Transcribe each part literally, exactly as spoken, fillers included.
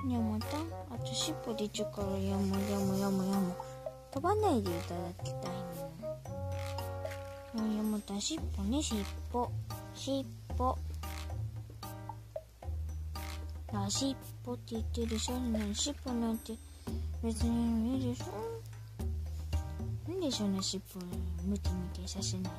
にゃまたあと尻尾でちゅからやもやもやもやも飛ばないでいただきたいの。やまた尻尾ね、尻尾尻尾あ、尻尾って言ってるでしょ。尻尾なんて別にいいでしょ。なんでそんな尻尾ムキムキさせない。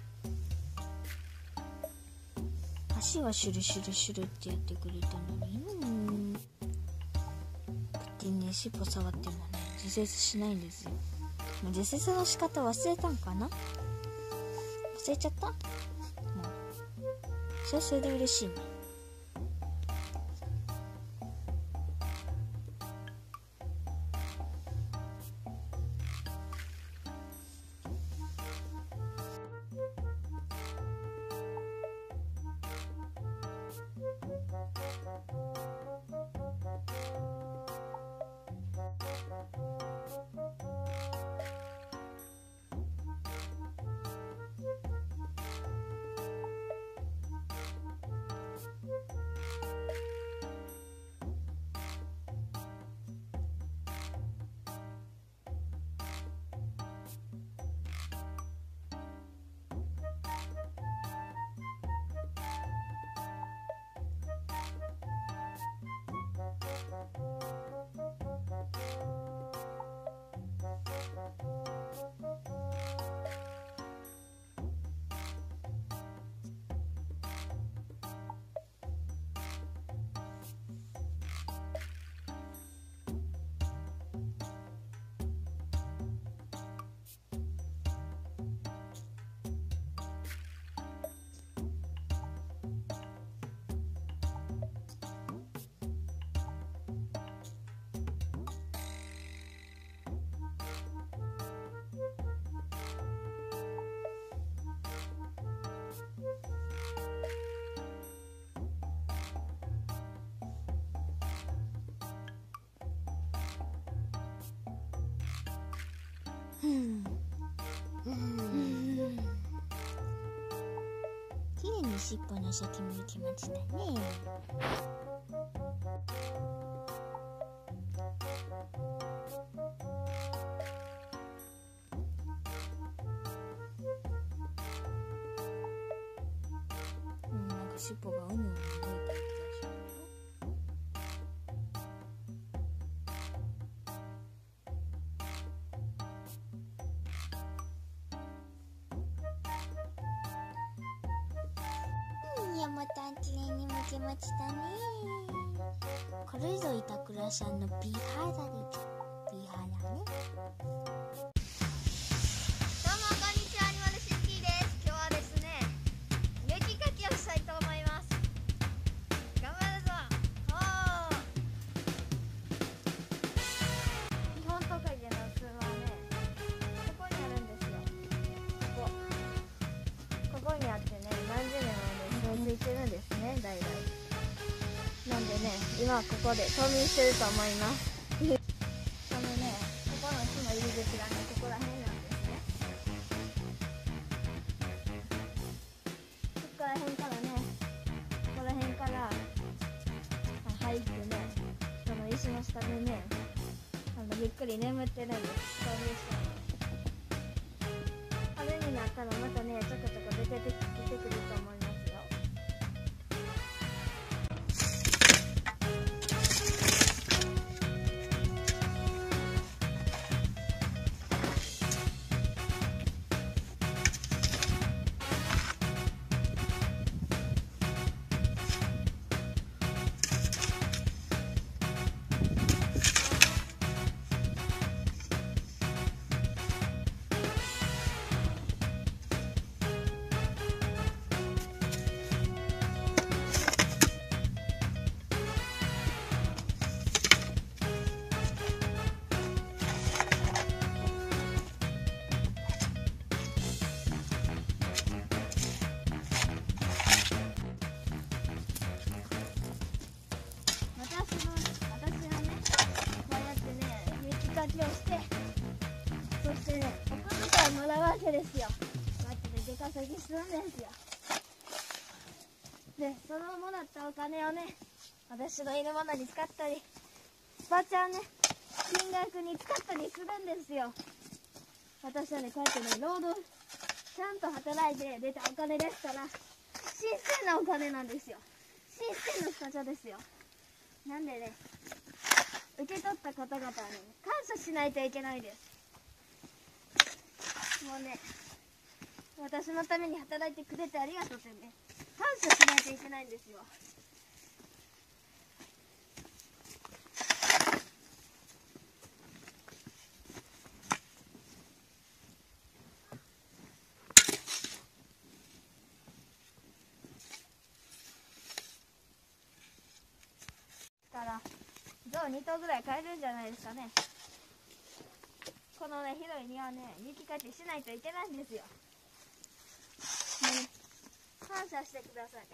足はシュルシュルシュルってやってくれたのに、うん、こうやってね尻尾触ってもね自節しないんですよ。もう自節の仕方忘れたんかな。忘れちゃった。もうそれはそれで嬉しいね。うんうんきれいに尻尾の先向きましたね。うん、なんか尻尾がうにうに動いてる気がするよ。またきれいにむけましたね。これぞ板倉さんの美肌で美肌ね。 どうもこんにちは、アニマルシッキーです。今日はですね、雪かきをしたいと思います。頑張るぞ。おー。日本トカゲの巣はね、ここにあるんですよ。ここ。ここにあってね、何十年もね、ついてるんですね、代々。なんでね、今はここで冬眠してると思います。このね、ここの巣の入り口がね、ここら辺なんですね。ここら辺からね、ここら辺から入ってね、この石の下でね、あのゆっくり眠ってるんです。冬眠してる。春になったらまたね、ちょこちょこ出て出てくると思いますよ。をして、そしてね、お小遣いもらうわけですよ。こうやって出稼ぎするんですよ。で、そのもらったお金をね、私のいるものに使ったり、 バーチャーね、金額に使ったりするんですよ。私はね、こうやってね、労働、ちゃんと働いて出たお金ですから、新鮮なお金なんですよ。新鮮なスタジオですよ。なんでね、受け取った方々はね、感謝しないといけないです。もうね、私のために働いてくれてありがとうってね、感謝しないといけないんですよ。から象に頭ぐらい買えるんじゃないですかね。このね、広い庭ね、雪かきしないといけないんですよ。もうね、感謝してください。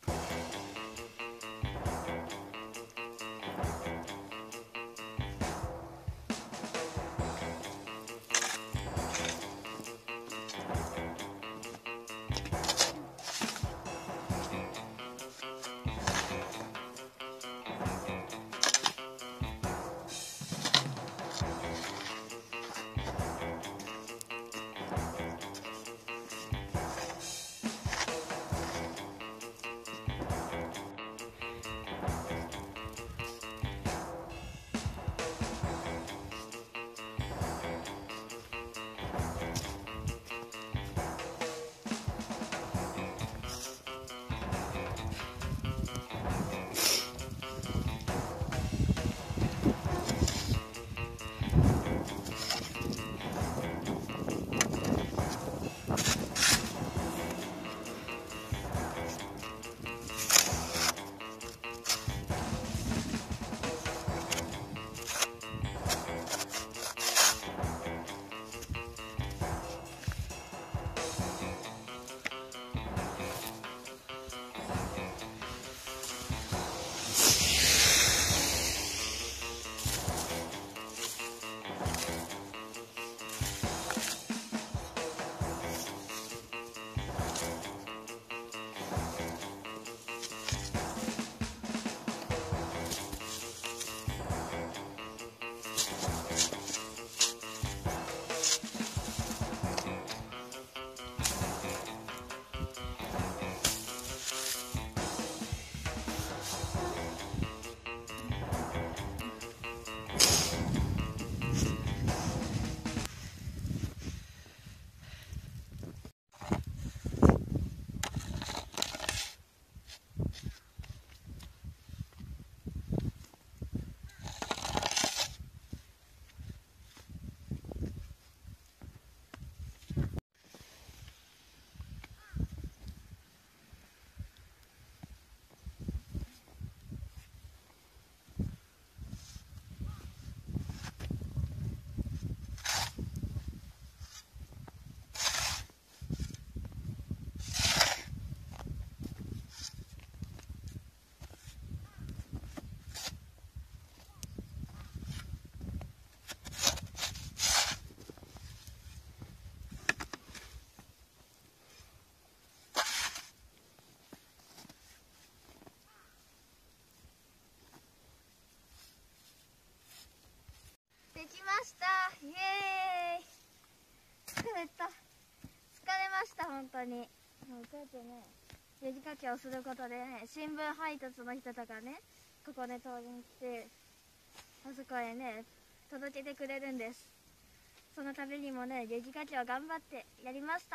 できました。イエーイ。疲れた。疲れました、本当に。もうこうやってね、レジかけをすることでね、新聞配達の人とかね、ここで通りに来て、あそこへね、届けてくれるんです。そのためにもね、レジかけを頑張ってやりました。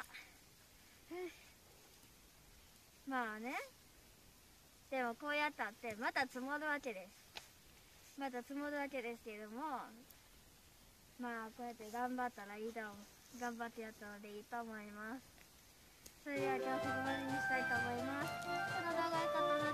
まあね、でもこうやったってまた積もるわけです。また積もるわけですけれども、まあこうやって頑張ったらいいと思う。頑張ってやったのでいいと思います。それでは今日はここまでにしたいと思います。この動画が良かったら